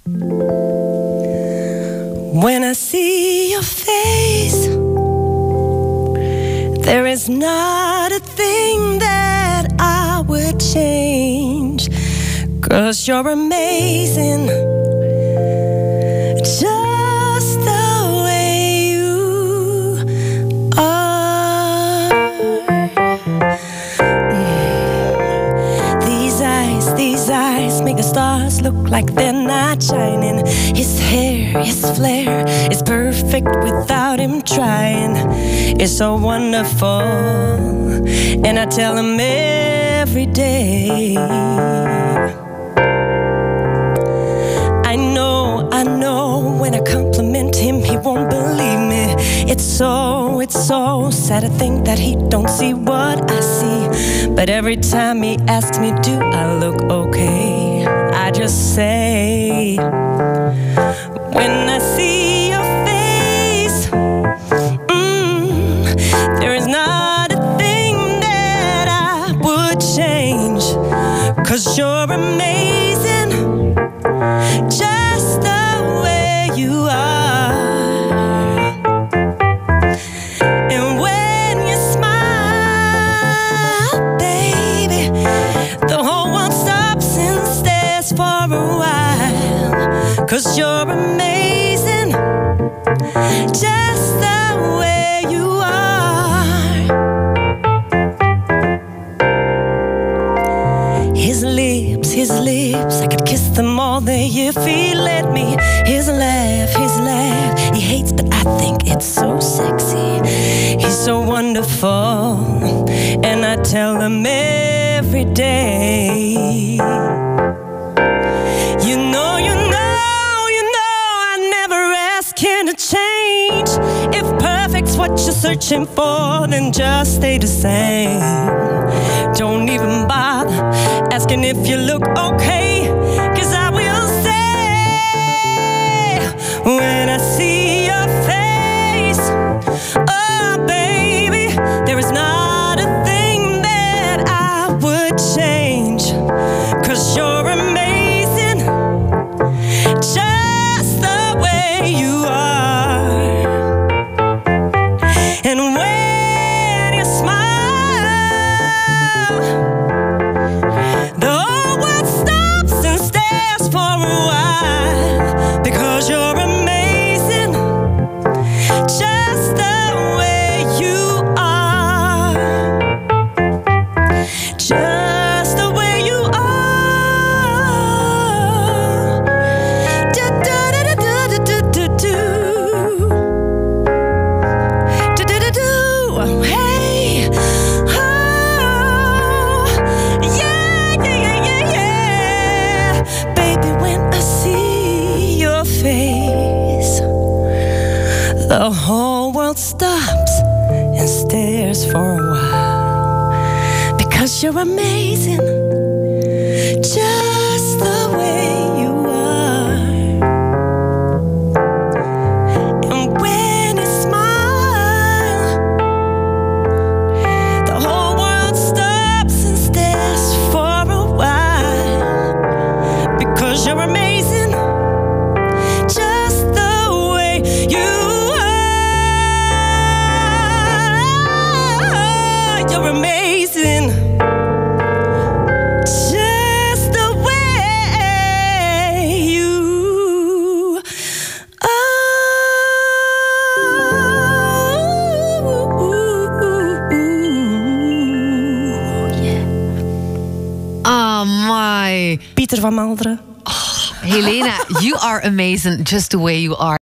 When I see your face, there is not a thing that I would change, 'cause you're amazing, just the way you are. These eyes make the stars look like they're not shining. His hair, his flair is perfect without him trying. It's so wonderful, and I tell him every day. I know, when I compliment him, he won't believe me. It's so sad to think that he don't see what I see. But every time he asks me, do I look okay? I just say, when I see your face, there is not a thing that I would change, 'cause you're amazing, just the way you are. And when you smile, baby, the whole world stops and stares for a while, 'cause you're amazing, just the way you are. His lips, I could kiss them all day if he let me. His laugh, he hates, but I think it's so sexy. He's so wonderful, and I tell him every day. You know, I never ask him to change. If perfect's what you're searching for, then just stay the same. Don't even bother asking if you look okay, 'cause I will say, when I see your face, oh baby, there is not a thing that I would change, 'cause you're amazing, just the way you are. And when you smile, the whole world stops and stares for a while, because you're amazing, just the way you are. Just the way you are. Do-do-do-do-do-do-do. Do-do-do-do. Hey. Oh. Yeah. Baby, when I see your face, the whole world stops and stares for a while, because you're amazing, just the way you are. And when you smile, the whole world stops and stares for a while, because you're amazing, just the way you are. You're amazing, just the way you are. Yeah. Oh my. Pieter van Malderen. Helena, you are amazing just the way you are.